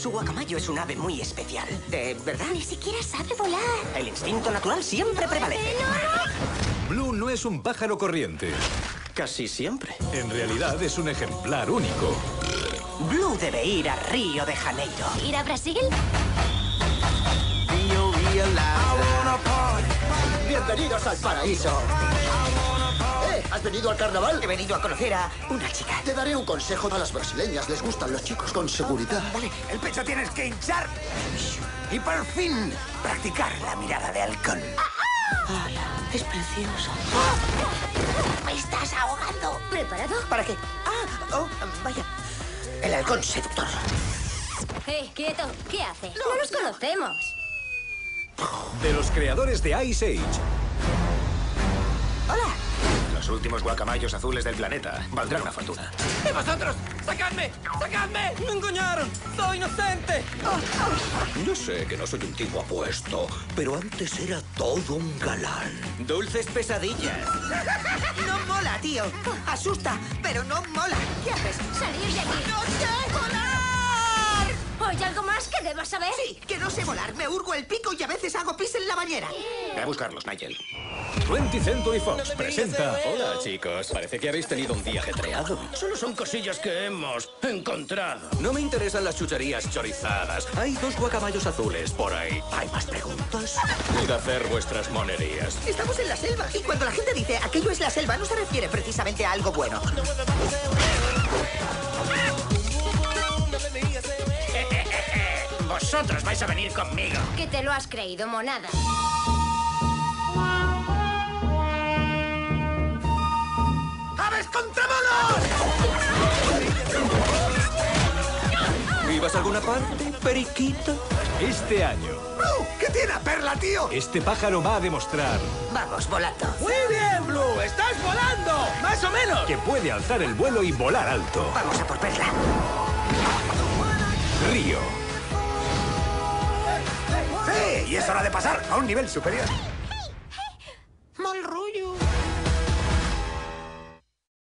Su guacamayo es un ave muy especial. ¿De verdad? Ni siquiera sabe volar. El instinto natural siempre prevalece. Blue no es un pájaro corriente. Casi siempre. En realidad es un ejemplar único. Blue debe ir a Río de Janeiro. ¿Ir a Brasil? Bienvenidos al paraíso. ¿Has venido al carnaval? He venido a conocer a una chica. Te daré un consejo. A las brasileñas les gustan los chicos con seguridad. Vale, el pecho tienes que hinchar. Y por fin, practicar la mirada de halcón. Hola, es precioso. ¡Me estás ahogando! ¿Preparado? ¿Para qué? Vaya. El halcón seductor. Quieto. ¿Qué hace? No nos conocemos. De los creadores de Ice Age. Hola. Los últimos guacamayos azules del planeta. Valdrá una fortuna. ¡Y vosotros! ¡Sacadme! ¡Sacadme! ¡Me engañaron! ¡Soy inocente! Yo sé que no soy un tipo apuesto, pero antes era todo un galán. Dulces pesadillas. No mola, tío. Asusta, pero no mola. ¿Qué haces? ¡Salir de aquí! ¡No sé volar! ¿Hay algo más que debas saber? Sí, que no sé volar. Me hurgo el pico y a veces hago pis en la bañera. Ve a buscarlos, Nigel. 20th Century Fox presenta... Hola, chicos. Parece que habéis tenido un día ajetreado. Solo son cosillas que hemos encontrado. No me interesan las chucherías chorizadas. Hay 2 guacamayos azules por ahí. ¿Hay más preguntas? Id a hacer vuestras monerías. Estamos en la selva y cuando la gente dice aquello es la selva no se refiere precisamente a algo bueno. Vosotros vais a venir conmigo. Que te lo has creído, monada. ¡Aves contra monos! ¿Ibas a alguna parte, periquito? Este año, ¿Qué tiene a Perla, tío? este pájaro va a demostrar Vamos, volando. ¡Muy bien, Blue! ¡Estás volando! ¡Más o menos! que puede alzar el vuelo y volar alto. Vamos a por Perla. Río. ¡Sí! Y es hora de pasar a un nivel superior. Mal rollo.